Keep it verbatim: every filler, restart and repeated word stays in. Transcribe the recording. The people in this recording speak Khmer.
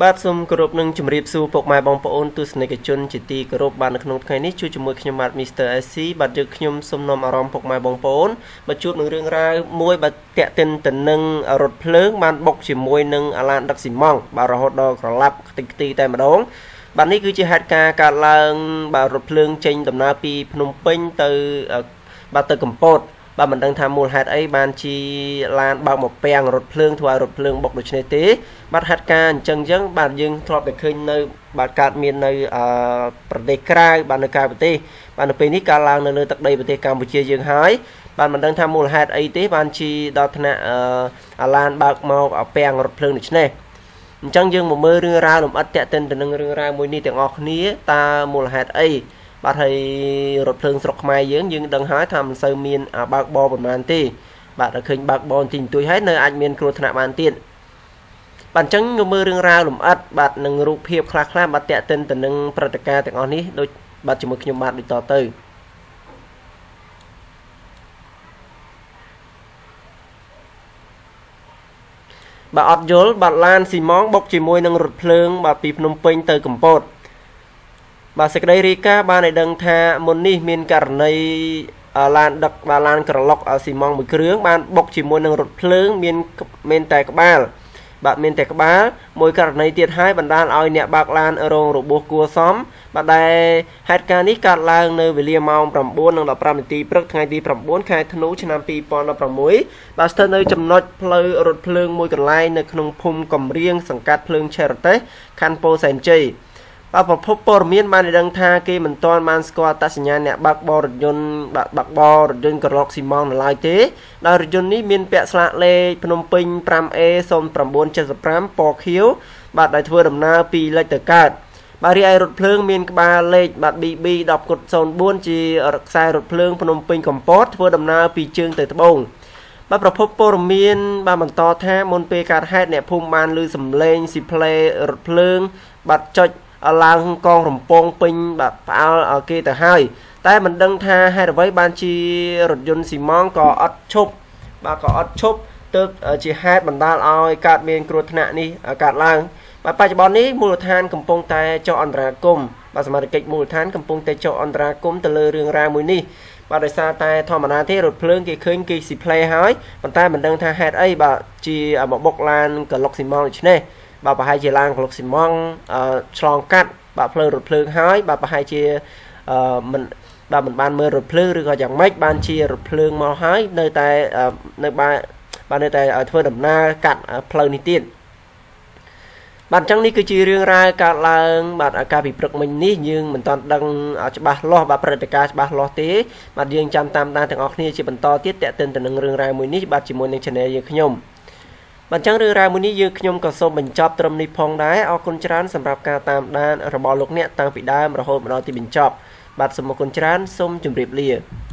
បាទសូមគោរពនឹងជម្រាបសួរពុកម៉ែបងប្អូនទស្សនិកជនជាទីគោរពបាននៅក្នុងថ្ងៃនេះជួយជាមួយខ្ញុំបាទ Mister เอ ซี បាទយើងខ្ញុំសូមនាំអារម្មណ៍ពុកម៉ែបងប្អូនមកជួបនឹងរឿងរ៉ាវមួយបាទតាក់ទិនទៅនឹងរថភ្លើងបានបុកជាមួយនឹងអាឡានដឹកស៊ីម៉ង់បាទរហូតដល់ក្រឡាប់ខ្ទេចខ្ទីតែម្ដងបាទនេះគឺជាហេតុការណ៍កើតឡើងបាទរថភ្លើងចេញដំណើរពីភ្នំពេញទៅបាទទៅកំពតបាទមិនដឹងថាមូលហេតុអីបានជាឡានបើកមកពាំងរថភ្លើងធ្វើឲ្យរថភ្លើងបុកដូច្នេះទេបាទហេតុការណ៍អញ្ចឹងអញ្ចឹងបាទយើងធ្លាប់តែឃើញនៅបាទកើតមាននៅប្រទេសក្រៅបាទនៅក្រៅប្រទេសបាទនៅពេលនេះកើតឡើងនៅលើទឹកដីប្រទេសកម្ពុជាយើងហើយបាទមិនដឹងថាមូលហេតុអីទេបានជាដល់ថ្នាក់អាឡានបើកមកពាំងរថភ្លើងដូច្នេះអញ្ចឹងយើងមកមើលរឿងរ៉ាវលម្អិតតាក់ទិនទៅនឹងរឿងរ៉ាវមួយនេះទាំងអស់គ្នាតើមូលហេតុអីបាទហើយរថភ្លើងស្រុកខ្មែរយើងយើងដឹងហើយថាមិនសូវមានបើកបរប្រហែលទេបាទតែឃើញបើកបរទីបន្ទួយហើយនៅអាចមានគ្រោះថ្នាក់បានទៀតបាទអញ្ចឹងយើងមើលរឿងរ៉ាវលម្អិតបាទនឹងរូបភាពខ្លះៗបាទតាក់ទិនទៅនឹងព្រឹត្តិការណ៍ទាំងអស់នេះដូចបាទជាមួយខ្ញុំបាទដូចតទៅបាទអត់យល់បាទឡានស៊ីម៉ងបុកជាមួយនឹងរថភ្លើងបាទពីភ្នំពេញទៅកំពតបាទសេចក្តីរាយការណ៍បានឲ្យដឹងថាមុននេះមានករណីឡានដឹកបាទឡានក្រឡុកស៊ីម៉ងមួយគ្រឿងបានបុកជាមួយនឹងរថភ្លើងមានមានតែក្បាលបាទមានតែក្បាលមួយករណីទៀតហើយបណ្ដាលឲ្យអ្នកបើកឡានរងរបួសគួរសមបាទដែលហេតុការណ៍នេះកើតឡើងនៅវេលាម៉ោង 9:និងដប់ប្រាំនាទីព្រឹកថ្ងៃទី 9 ខែធ្នូឆ្នាំ ពីរពាន់ដប់ប្រាំមួយបាទស្ថិតនៅចំណុចផ្លូវរថភ្លើងមួយកន្លែងនៅក្នុងភូមិកំរៀងសង្កាត់ភ្លើងឆេរតេសខណ្ឌពោធិ៍សែនជ័យបាទប្រភពព័ត៌មានបានឲ្យដឹងថាគេមិនទាន់បានស្គាល់អត្តសញ្ញាណអ្នកបើកបររថយន្តបើកបររថយន្តក្រឡុកស៊ីម៉ងនៅឡើយទេដោយរថយន្តនេះមានពាក់ស្លាកលេខភ្នំពេញ 5A ศูนย์ 9 7 5 ពណ៌ខៀវបាទដែលធ្វើដំណើរពីលិចទៅកើតបាទរីឯរថភ្លើងមានក្បាលលេខបាទ ប៊ី ប៊ី ដប់ ศูนย์ 4 ជាខ្សែរថភ្លើងភ្នំពេញកំពតធ្វើដំណើរពីជើងទៅត្បូងបាទប្រភពព័ត៌មានបានបន្តថាមុនពេលកើតហេតុអ្នកភូមិបានឮសំឡេងស៊ីផ្លេរថភ្លើងបាទចុចឡើងកងរំពងពេញបាទផ្អើលគេទៅហើយតែមិនដឹងថាហេតុអ្វីបានជារថយន្តស៊ីម៉ងក៏អត់ឈប់បាទក៏អត់ឈប់ទើបជាហេតុបណ្ដាលឲ្យកើតមានគ្រោះថ្នាក់នេះកើតឡើងបាទបច្ចុប្បន្ននេះមូលដ្ឋានកំពុងតែចុះអន្តរាគមន៍បាទសមាជិកមូលដ្ឋានកំពុងតែចុះអន្តរាគមន៍ទៅលើរឿងរ៉ាវមួយនេះបាទដោយសារតែធម្មតាទេរថភ្លើងគេឃើញគេស៊ីផ្លេហើយប៉ុន្តែមិនដឹងថាហេតុអីបាទជាមកបុកឡានកឡុកស៊ីម៉ងដូច្នេះបាទប្រហែលជាឡានកឡុកស៊ីម៉ងឆ្លងកាត់បាទផ្លូវរថភ្លើងហើយបាទប្រហែលជាមិនបាទមិនបានមើលរថភ្លើងឬក៏យ៉ាងម៉េចបានជារថភ្លើងមកហើយនៅតែនៅបាទបាទនៅតែធ្វើដំណើរកាត់ផ្លូវនេះទៀតបាទអញ្ចឹងនេះគឺជារឿងរ៉ាវកើតឡើងបាទការពិព្រឹកមិញនេះយើងមិនទាន់ដឹងច្បាស់លាស់បាទព្រឹត្តិការណ៍ច្បាស់លាស់ទេបាទយើងចាំតាមដានទាំងអស់គ្នាជាបន្តទៀតតាក់ទិនទៅនឹងរឿងរ៉ាវមួយនេះបាទជាមួយនឹង channel យើងខ្ញុំបាទអញ្ចឹងរឿងរ៉ាវមួយនេះយើងខ្ញុំក៏សូមបញ្ចប់ត្រឹមនេះផងដែរអរគុណច្រើនសម្រាប់ការតាមដានរបស់លោកអ្នកតាំងពីដើមរហូតមកដល់ទីបញ្ចប់បាទសូមអរគុណច្រើនសូមជម្រាបលា